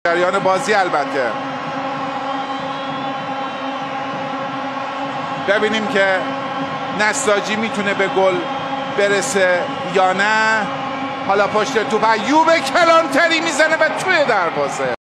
جریان بازی البته ببینیم که نساجی میتونه به گل برسه یا نه. حالا پشت توپ ایوب کلانتری میزنه و توی دروازه.